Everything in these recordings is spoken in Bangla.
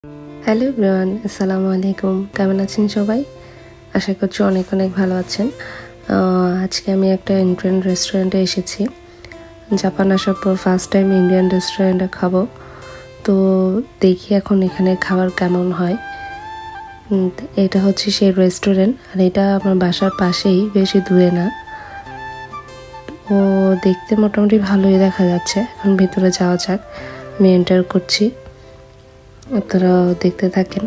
হ্যালো এভরিওয়ান, আসসালামু আলাইকুম। কেমন আছেন সবাই? আশা করছি অনেক অনেক ভালো আছেন। আজকে আমি একটা ইন্ডিয়ান রেস্টুরেন্টে এসেছি। জাপান আসার পর ফার্স্ট টাইম ইন্ডিয়ান রেস্টুরেন্টে খাবো। তো দেখি এখন এখানে খাবার কেমন হয়। এটা হচ্ছে সেই রেস্টুরেন্ট, আর এটা আমার বাসার পাশেই, বেশি দূরে না। ও দেখতে মোটামুটি ভালোই দেখা যাচ্ছে। এখন ভিতরে যাওয়া যাক। আমি এন্টার করছি, আপনারা দেখতে থাকেন।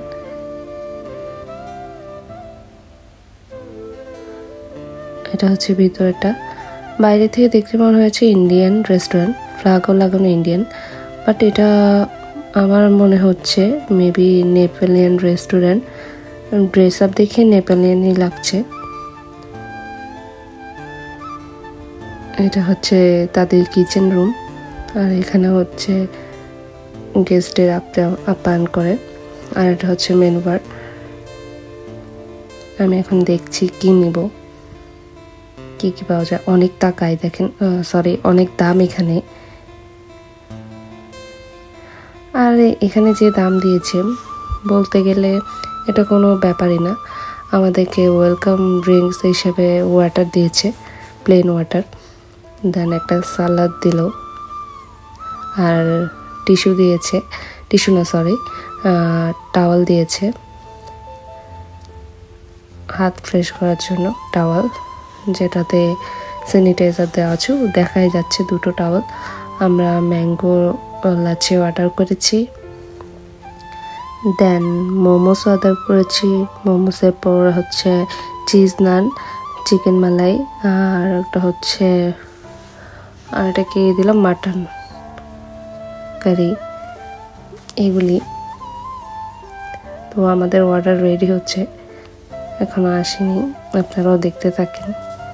এটা হচ্ছে ভিতরটা। বাইরে থেকে দেখতে মনে হয়েছে ইন্ডিয়ান রেস্টুরেন্ট, ফ্ল্যাগও লাগানো ইন্ডিয়ান, বাট এটা আমার মনে হচ্ছে maybe Nepalian restaurant. Dress up দেখে নেপালিয়ানই লাগছে। এটা হচ্ছে তাদের কিচেন রুম, আর এখানে হচ্ছে গেস্টের আপ্যায়ন করে। আর এটা হচ্ছে মেনু বার। আমি এখন দেখছি কি নিব, কি কি পাওয়া যায়। অনেক টাকায় দেখেন, অনেক দাম এখানে। আর এখানে যে দাম দিয়েছে, বলতে গেলে এটা কোনো ব্যাপারই না। আমাদেরকে ওয়েলকাম ড্রিঙ্কস হিসেবে ওয়াটার দিয়েছে, প্লেন ওয়াটার। দেন একটা সালাদ দিল, আর টিস্যু দিয়েছে, টাওয়াল দিয়েছে, হাত ফ্রেশ করার জন্য টাওয়াল, যেটাতে স্যানিটাইজার দেওয়া আছে। দেখাই যাচ্ছে দুটো টাওয়াল। আমরা ম্যাঙ্গো লাচ্ছি অর্ডার করেছি। দেন মোমোস অর্ডার করেছি। মোমোসের পর হচ্ছে চিজ নান, চিকেন মালাই, আর একটা হচ্ছে আর এটা কি দিলাম, মাটন কারি, এগুলি। তো আমাদের অর্ডার রেডি হচ্ছে, এখনো আসেনি, আপনারাও দেখতে থাকেন।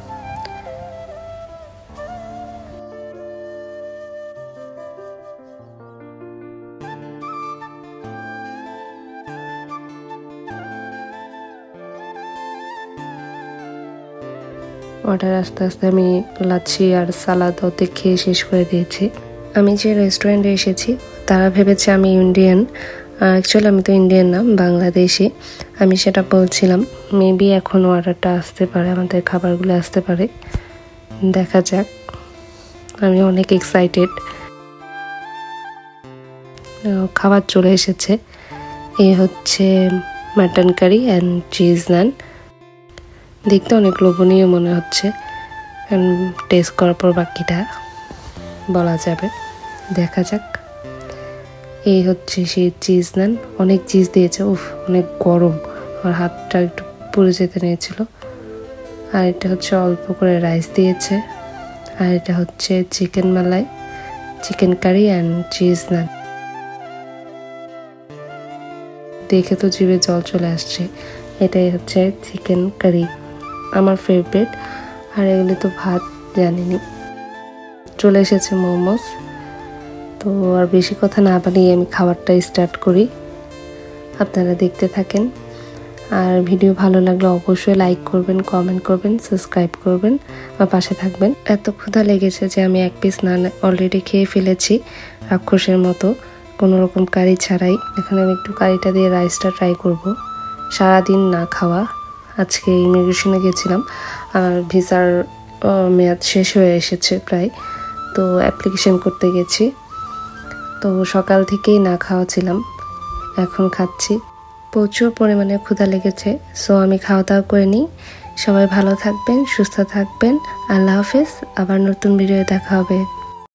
অর্ডার আস্তে আস্তে আমি লাচ্ছি আর সালাদ ওতে খেয়ে শেষ করে দিয়েছি। আমি যে রেস্টুরেন্টে এসেছি তারা ভেবেছে আমি ইন্ডিয়ান। অ্যাকচুয়ালি আমি তো ইন্ডিয়ান না, বাংলাদেশি। আমি সেটা বলছিলাম। মেবি এখন অর্ডারটা আসতে পারে, আমাদের খাবারগুলো আসতে পারে, দেখা যাক। আমি অনেক এক্সাইটেড। খাবার চলে এসেছে। এই হচ্ছে mutton curry and cheese naan. দেখতে অনেক লোভনীয় মনে হচ্ছে, টেস্ট করার পর বাকিটা বলা যাবে, দেখা যাক। এই হচ্ছে সেই চিজ নান। অনেক চিজ দিয়েছে, অনেক গরম, আমার হাতটা একটু পুড়ে যেতে নিয়েছিল। আর এটা হচ্ছে অল্প করে রাইস দিয়েছে। আর এটা হচ্ছে chicken malai, chicken curry and cheese naan. দেখে তো জিভে জল চলে আসছে। এটাই হচ্ছে চিকেন কারি, আমার ফেভারিট। আর এগুলি তো ভাত জানিনি। চলে এসেছে মোমোস। তো আর বেশি কথা না বানিয়ে আমি খাবারটা স্টার্ট করি, আপনারা দেখতে থাকেন। আর ভিডিও ভালো লাগলে অবশ্যই লাইক করবেন, কমেন্ট করবেন, সাবস্ক্রাইব করবেন, আর পাশে থাকবেন। এত ক্ষুধা লেগেছে যে আমি এক পিস নান অলরেডি খেয়ে ফেলেছি, রাক্ষসের মতো, কোনো রকম কারি ছাড়াই। এখানে আমি একটু কারিটা দিয়ে রাইসটা ট্রাই করব। সারাদিন না খাওয়া। আজকে ইমিগ্রেশনে গেছিলাম, আমার ভিসার মেয়াদ শেষ হয়ে এসেছে প্রায়। তো অ্যাপ্লিকেশন করতে গেছি, তো সকাল থেকেই না খাওয়া ছিলাম, এখন খাচ্ছি। প্রচুর পরিমাণে ক্ষুধা লেগেছে, সো আমি খাওয়া দাওয়া করে নিই। সবাই ভালো থাকবেন, সুস্থ থাকবেন। আল্লাহ হাফেজ। আবার নতুন ভিডিও দেখা হবে।